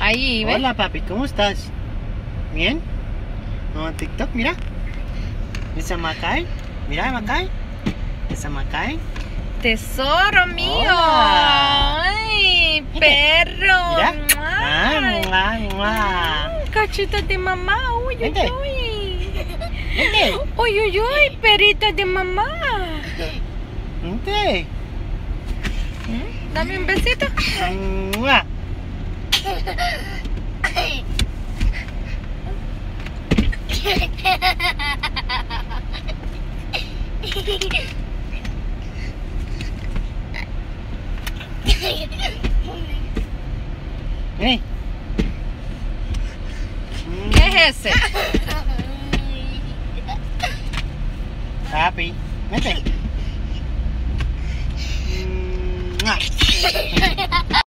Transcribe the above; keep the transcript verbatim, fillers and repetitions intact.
Ahí, ¿ves? Hola, papi, ¿cómo estás? ¿Bien? ¿No en TikTok? Mira. ¿Esa Macay? Mira, Macay. ¿Esa Macay? Tesoro mío. Hola. Ay, Mira. perro. Mira. Mua. Ah, mua, mua. Cachitas de mamá. Uy, uy, Vente. uy. Vente. Uy, uy, uy, perita de mamá. Vente. ¿Mm? Dame un besito. Mua. Vení. ¿Qué es ese? Papi, vente. Mua.